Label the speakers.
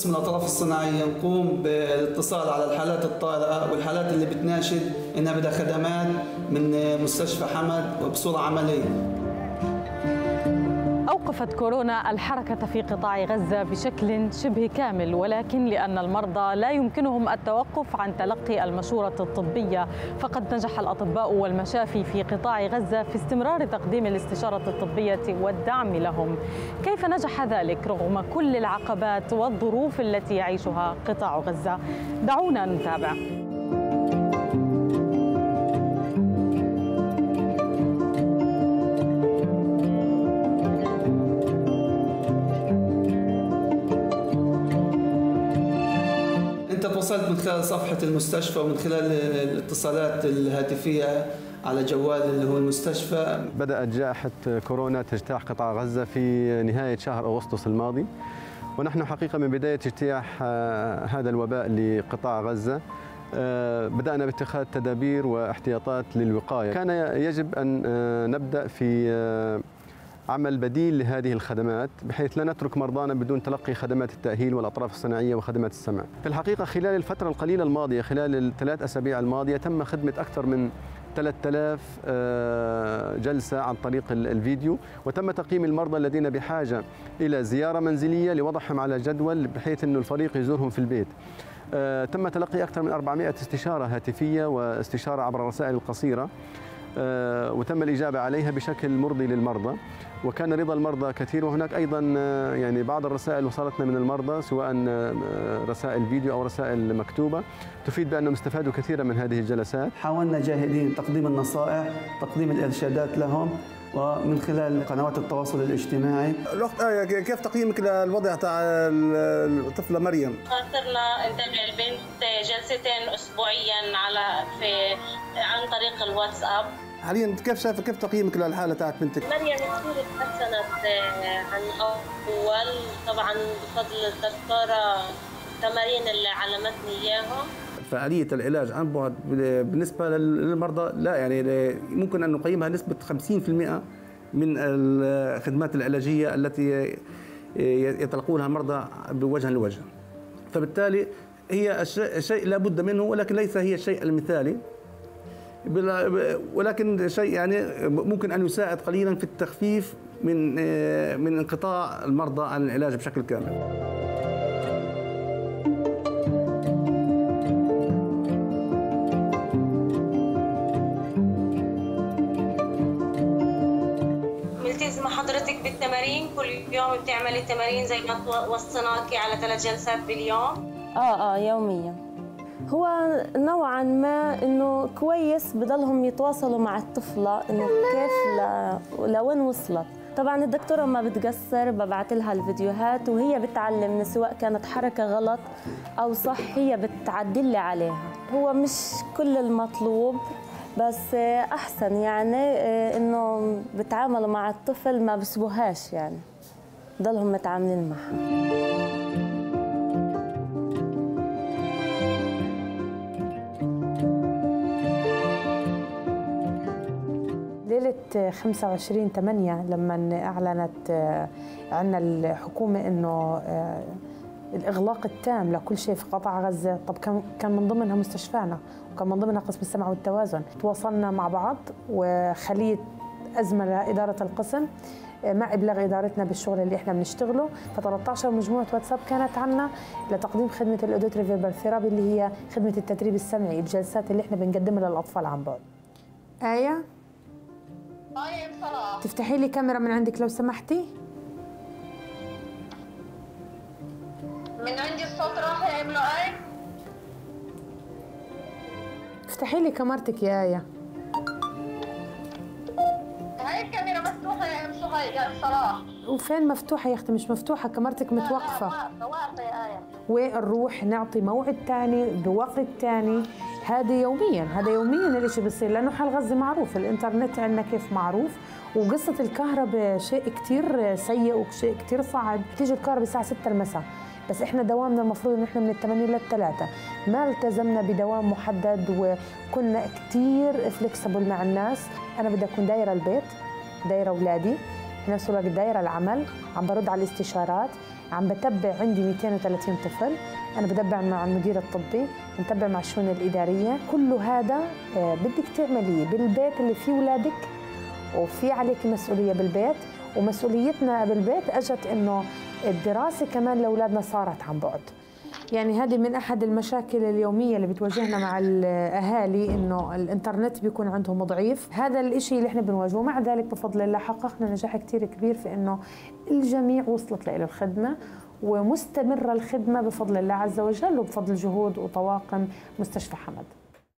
Speaker 1: قسم الأطراف الصناعية نقوم بالاتصال على الحالات الطارئة والحالات اللي بتناشد إنها بدها خدمات من مستشفى حمد وبصورة عملية.
Speaker 2: أوقفت كورونا الحركة في قطاع غزة بشكل شبه كامل، ولكن لأن المرضى لا يمكنهم التوقف عن تلقي المشورة الطبية، فقد نجح الأطباء والمشافي في قطاع غزة في استمرار تقديم الاستشارة الطبية والدعم لهم. كيف نجح ذلك رغم كل العقبات والظروف التي يعيشها قطاع غزة؟ دعونا نتابع.
Speaker 1: وصلت من خلال صفحة المستشفى ومن خلال الاتصالات الهاتفية على جوال اللي هو المستشفى.
Speaker 3: بدأت جائحة كورونا تجتاح قطاع غزة في نهاية شهر أغسطس الماضي، ونحن حقيقة من بداية اجتياح هذا الوباء لقطاع غزة بدأنا باتخاذ تدابير واحتياطات للوقاية. كان يجب أن نبدأ في عمل بديل لهذه الخدمات بحيث لا نترك مرضانا بدون تلقي خدمات التأهيل والأطراف الصناعية وخدمات السمع. في الحقيقة خلال الفترة القليلة الماضية، خلال ال3 أسابيع الماضية، تم خدمة أكثر من 3000 جلسة عن طريق الفيديو، وتم تقييم المرضى الذين بحاجة إلى زيارة منزلية لوضعهم على جدول بحيث أن الفريق يزورهم في البيت. تم تلقي أكثر من 400 استشارة هاتفية واستشارة عبر الرسائل القصيرة، وتم الإجابة عليها بشكل مرضي للمرضى، وكان رضا المرضى كثير. وهناك أيضا يعني بعض الرسائل وصلتنا من المرضى سواء رسائل فيديو أو رسائل مكتوبة تفيد بأنهم استفادوا كثيرا من هذه الجلسات.
Speaker 1: حاولنا جاهدين تقديم النصائح، تقديم الإرشادات لهم، ومن خلال قنوات التواصل الاجتماعي.
Speaker 4: الأخت آية، كيف تقييمك للوضع تاع الطفلة مريم؟
Speaker 5: صرنا نتابع البنت جلستين أسبوعيا عن طريق الواتساب.
Speaker 4: حاليا كيف تقييمك للحالة تاعت بنتك؟
Speaker 5: مريم كثير تحسنت عن أول، طبعا بفضل الدكتورة التمارين اللي علمتني إياهم.
Speaker 4: فعالية العلاج عن بعد بالنسبة للمرضى لا يعني ممكن أن نقيمها نسبة 50% من الخدمات العلاجية التي يتلقونها المرضى بوجها لوجه. فبالتالي هي شيء لا بد منه، ولكن ليس هي الشيء المثالي، ولكن شيء يعني ممكن أن يساعد قليلا في التخفيف من انقطاع المرضى عن العلاج بشكل كامل.
Speaker 5: ملتزمة حضرتك بالتمارين؟ كل يوم بتعملي تمارين زي ما وصيناكي على 3 جلسات باليوم؟
Speaker 6: يوميا. هو نوعا ما انه كويس بضلهم يتواصلوا مع الطفله انه كيف لوين وصلت. طبعا الدكتوره ما بتقصر، ببعث لها الفيديوهات وهي بتعلمني سواء كانت حركه غلط او صح هي بتعدل لي عليها. هو مش كل المطلوب بس احسن يعني انه بتعاملوا مع الطفل ما بسبوهاش، يعني ضلهم متعاملين معها.
Speaker 7: ليلة 25/8 لما أعلنت عنا الحكومة إنه الإغلاق التام لكل شيء في قطاع غزة، طب كان من ضمنها مستشفانا وكان من ضمنها قسم السمع والتوازن. تواصلنا مع بعض وخلية أزمة لإدارة القسم مع إبلاغ إدارتنا بالشغل اللي إحنا بنشتغله. ف13 مجموعة واتساب كانت عنا لتقديم خدمة الأوديتري فيربال ثيرابي اللي هي خدمة التدريب السمعي، الجلسات اللي إحنا بنقدمها للأطفال عن بعد. آية؟
Speaker 5: طيب صلاح،
Speaker 7: تفتحي لي كاميرا من عندك لو سمحتي؟
Speaker 5: من عندي الصوت راح يا ابن آية.
Speaker 7: افتحي لي كاميرتك يا آية.
Speaker 5: هاي الكاميرا مفتوحة يا ام صهيب يا ام صلاح.
Speaker 7: وفين مفتوحة يا اختي؟ مش مفتوحة، كاميرتك متوقفة.
Speaker 5: واقفة يا آية.
Speaker 7: ونروح نعطي موعد ثاني بوقت ثاني. هذا يوميا الاشي بصير، لانه حال غزة معروف، الانترنت عندنا كيف معروف، وقصة الكهرباء شيء كثير سيء وشيء كثير صعب. تيجي الكهرباء الساعة 6 المساء، بس احنا دوامنا المفروض ان احنا من 8 ل3، ما التزمنا بدوام محدد وكنا كثير فليكسبل مع الناس. انا بدي اكون دايره البيت، دايره اولادي، بنفس الوقت دايره العمل، عم برد على الاستشارات، عم بتبع عندي 230 طفل، انا بدبع مع المدير الطبي، بنتبع مع الشؤون الاداريه. كل هذا بدك تعمليه بالبيت اللي فيه اولادك، وفي عليك مسؤوليه بالبيت، ومسؤوليتنا بالبيت اجت انه الدراسه كمان لاولادنا صارت عن بعد. يعني هذه من احد المشاكل اليوميه اللي بتواجهنا مع الاهالي، انه الانترنت بيكون عندهم ضعيف. هذا الشيء اللي احنا بنواجهه، مع ذلك بفضل الله حققنا نجاح كثير كبير في انه الجميع وصلت له الخدمه، ومستمره الخدمه بفضل الله عز وجل، وبفضل جهود وطواقم مستشفى حمد.